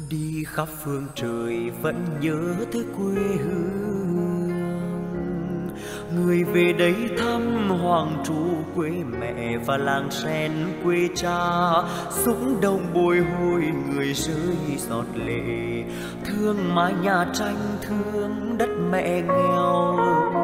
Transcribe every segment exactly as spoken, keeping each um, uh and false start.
Đi khắp phương trời vẫn nhớ tới quê hương, người về đây thăm hoàng tru quê mẹ và làng sen quê cha. Xúc động bồi hồi người rơi giọt lệ, thương mái nhà tranh thương đất mẹ nghèo.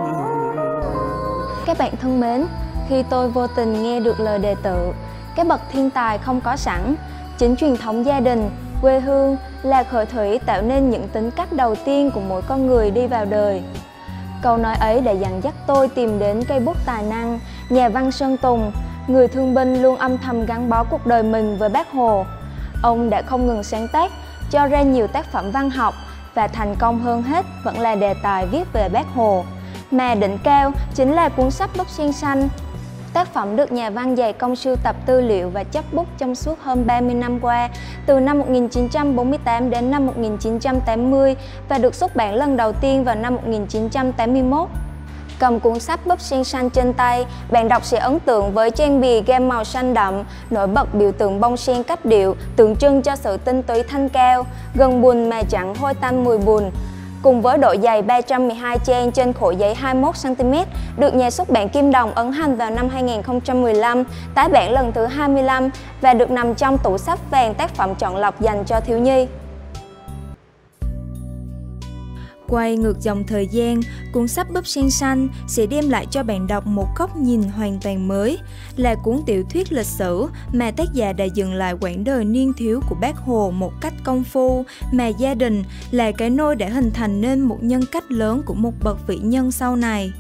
Các bạn thân mến, khi tôi vô tình nghe được lời đề tự "Cái bậc thiên tài không có sẵn", chính truyền thống gia đình, quê hương là khởi thủy tạo nên những tính cách đầu tiên của mỗi con người đi vào đời. Câu nói ấy đã dẫn dắt tôi tìm đến cây bút tài năng, nhà văn Sơn Tùng, người thương binh luôn âm thầm gắn bó cuộc đời mình với Bác Hồ. Ông đã không ngừng sáng tác, cho ra nhiều tác phẩm văn học và thành công hơn hết vẫn là đề tài viết về Bác Hồ. Mà đỉnh cao chính là cuốn sách Búp Sen Xanh. Tác phẩm được nhà văn dày công sưu tập tư liệu và chấp bút trong suốt hơn ba mươi năm qua, từ năm một nghìn chín trăm bốn mươi tám đến năm một nghìn chín trăm tám mươi và được xuất bản lần đầu tiên vào năm một nghìn chín trăm tám mươi mốt. Cầm cuốn sách Búp Sen Xanh trên tay, bạn đọc sẽ ấn tượng với trang bìa gam màu xanh đậm, nổi bật biểu tượng bông sen cách điệu, tượng trưng cho sự tinh túy thanh cao, gần bùn mà chẳng hôi tanh mùi bùn. Cùng với độ dày ba trăm mười hai trang trên khổ giấy hai mươi mốt xăng ti mét, được nhà xuất bản Kim Đồng ấn hành vào năm hai nghìn không trăm mười lăm, tái bản lần thứ hai mươi lăm và được nằm trong tủ sách vàng tác phẩm chọn lọc dành cho thiếu nhi. Quay ngược dòng thời gian, cuốn sách Búp Sen Xanh sẽ đem lại cho bạn đọc một góc nhìn hoàn toàn mới, là cuốn tiểu thuyết lịch sử mà tác giả đã dựng lại quãng đời niên thiếu của Bác Hồ một cách công phu, mà gia đình là cái nôi đã hình thành nên một nhân cách lớn của một bậc vĩ nhân sau này.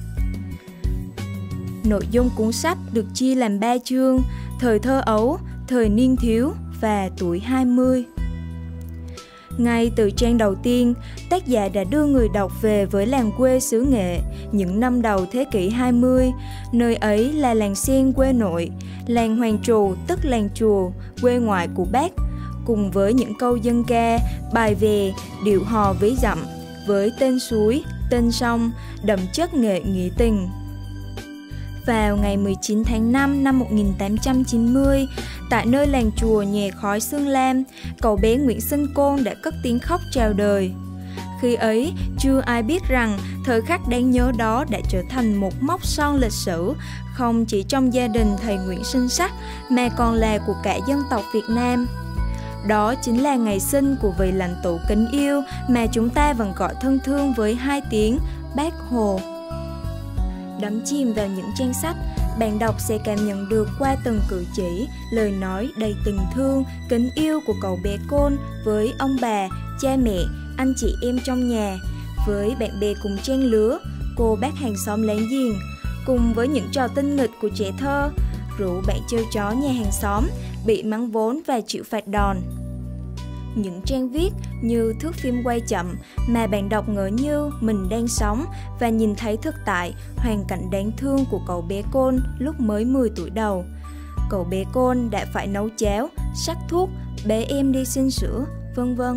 Nội dung cuốn sách được chia làm ba chương: thời thơ ấu, thời niên thiếu và tuổi hai mươi. Ngay từ trang đầu tiên, tác giả đã đưa người đọc về với làng quê xứ Nghệ những năm đầu thế kỷ hai mươi. Nơi ấy là làng sen quê nội, làng Hoàng Trù tức làng chùa, quê ngoại của Bác, cùng với những câu dân ca, bài về, điệu hò ví dặm, với tên suối, tên sông, đậm chất nghệ nghĩa tình. Vào ngày mười chín tháng năm năm một nghìn tám trăm chín mươi, tại nơi làng chùa nhè khói Sương Lam, cậu bé Nguyễn Sinh Côn đã cất tiếng khóc chào đời. Khi ấy, chưa ai biết rằng thời khắc đáng nhớ đó đã trở thành một mốc son lịch sử, không chỉ trong gia đình thầy Nguyễn Sinh Sắc, mà còn là của cả dân tộc Việt Nam. Đó chính là ngày sinh của vị lãnh tụ kính yêu mà chúng ta vẫn gọi thân thương với hai tiếng Bác Hồ. Đắm chìm vào những trang sách, bạn đọc sẽ cảm nhận được qua từng cử chỉ, lời nói đầy tình thương, kính yêu của cậu bé Côn với ông bà, cha mẹ, anh chị em trong nhà, với bạn bè cùng trang lứa, cô bác hàng xóm láng giềng, cùng với những trò tinh nghịch của trẻ thơ, rủ bạn trêu chó nhà hàng xóm, bị mắng vốn và chịu phạt đòn. Những trang viết như thước phim quay chậm mà bạn đọc ngỡ như mình đang sống và nhìn thấy thực tại hoàn cảnh đáng thương của cậu bé Côn lúc mới mười tuổi đầu. Cậu bé Côn đã phải nấu cháo, sắc thuốc, bế em đi xin sữa, vân vân.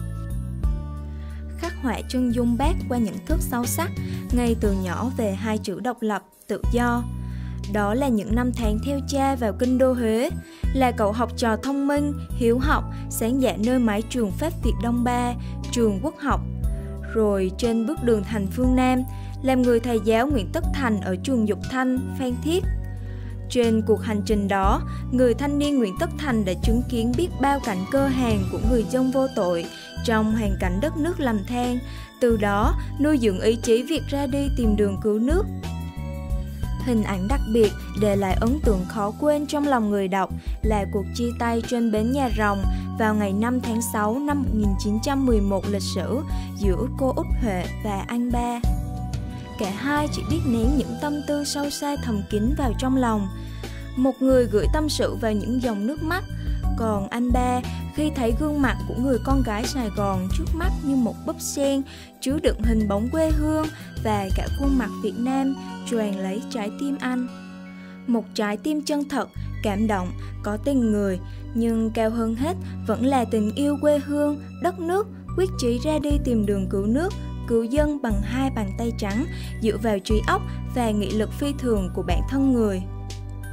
Khắc họa chân dung Bác qua những thước sâu sắc ngay từ nhỏ về hai chữ độc lập, tự do. Đó là những năm tháng theo cha vào kinh đô Huế, là cậu học trò thông minh, hiếu học, sáng dạ nơi mái trường Pháp Việt Đông Ba, trường Quốc học. Rồi trên bước đường thành phương Nam, làm người thầy giáo Nguyễn Tất Thành ở trường Dục Thanh, Phan Thiết. Trên cuộc hành trình đó, người thanh niên Nguyễn Tất Thành đã chứng kiến biết bao cảnh cơ hàn của người dân vô tội trong hoàn cảnh đất nước lầm than, từ đó nuôi dưỡng ý chí việc ra đi tìm đường cứu nước. Hình ảnh đặc biệt để lại ấn tượng khó quên trong lòng người đọc là cuộc chia tay trên bến Nhà Rồng vào ngày năm tháng sáu năm một nghìn chín trăm mười một lịch sử giữa cô Út Huệ và anh ba. Cả hai chỉ biết nén những tâm tư sâu xa thầm kín vào trong lòng. Một người gửi tâm sự vào những dòng nước mắt, còn anh ba khi thấy gương mặt của người con gái Sài Gòn trước mắt như một búp sen chứa đựng hình bóng quê hương và cả khuôn mặt Việt Nam choàng lấy trái tim anh. Một trái tim chân thật, cảm động, có tình người, nhưng cao hơn hết vẫn là tình yêu quê hương, đất nước, quyết chí ra đi tìm đường cứu nước, cứu dân bằng hai bàn tay trắng, dựa vào trí óc và nghị lực phi thường của bản thân người.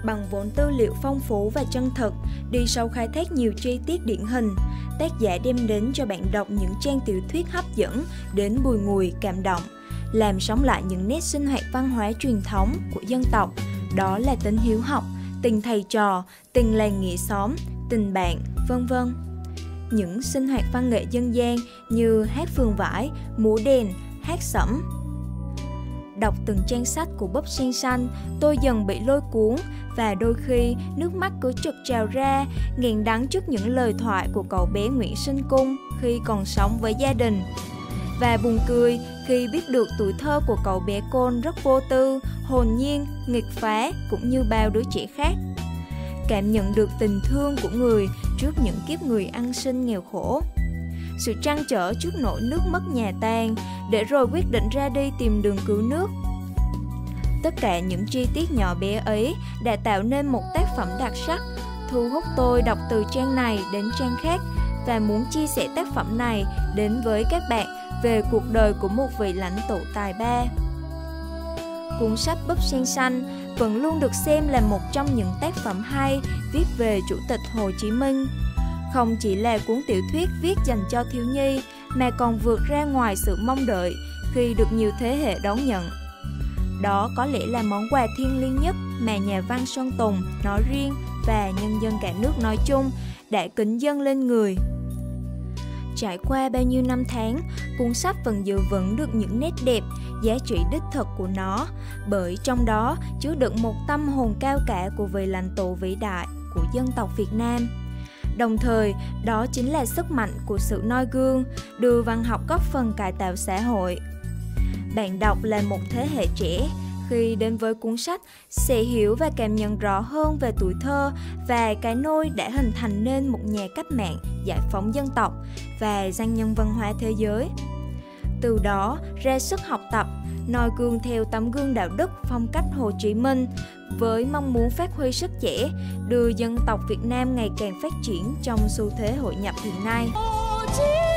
Bằng vốn tư liệu phong phú và chân thực, đi sâu khai thác nhiều chi tiết điển hình, tác giả đem đến cho bạn đọc những trang tiểu thuyết hấp dẫn đến bùi ngùi cảm động, làm sống lại những nét sinh hoạt văn hóa truyền thống của dân tộc, đó là tính hiếu học, tình thầy trò, tình làng nghĩa xóm, tình bạn, vân vân. Những sinh hoạt văn nghệ dân gian như hát phường vải, múa đèn, hát sẩm. Đọc từng trang sách của Búp Sen Xanh, tôi dần bị lôi cuốn và đôi khi nước mắt cứ trực trào ra, nghẹn đắng trước những lời thoại của cậu bé Nguyễn Sinh Cung khi còn sống với gia đình. Và buồn cười khi biết được tuổi thơ của cậu bé Côn rất vô tư, hồn nhiên, nghịch phá cũng như bao đứa trẻ khác. Cảm nhận được tình thương của người trước những kiếp người ăn xin nghèo khổ. Sự trăn trở trước nỗi nước mất nhà tan, để rồi quyết định ra đi tìm đường cứu nước. Tất cả những chi tiết nhỏ bé ấy đã tạo nên một tác phẩm đặc sắc, thu hút tôi đọc từ trang này đến trang khác và muốn chia sẻ tác phẩm này đến với các bạn về cuộc đời của một vị lãnh tụ tài ba. Cuốn sách Búp Sen Xanh vẫn luôn được xem là một trong những tác phẩm hay viết về Chủ tịch Hồ Chí Minh. Không chỉ là cuốn tiểu thuyết viết dành cho thiếu nhi, mà còn vượt ra ngoài sự mong đợi khi được nhiều thế hệ đón nhận. Đó có lẽ là món quà thiêng liêng nhất mà nhà văn Sơn Tùng nói riêng và nhân dân cả nước nói chung đã kính dâng lên người. Trải qua bao nhiêu năm tháng, cuốn sách vẫn giữ vững được những nét đẹp, giá trị đích thực của nó, bởi trong đó chứa đựng một tâm hồn cao cả của vị lãnh tụ vĩ đại của dân tộc Việt Nam. Đồng thời, đó chính là sức mạnh của sự noi gương, đưa văn học góp phần cải tạo xã hội. Bạn đọc là một thế hệ trẻ, khi đến với cuốn sách sẽ hiểu và cảm nhận rõ hơn về tuổi thơ và cái nôi đã hình thành nên một nhà cách mạng giải phóng dân tộc và danh nhân văn hóa thế giới. Từ đó ra sức học tập, noi gương theo tấm gương đạo đức phong cách Hồ Chí Minh, với mong muốn phát huy sức trẻ, đưa dân tộc Việt Nam ngày càng phát triển trong xu thế hội nhập hiện nay.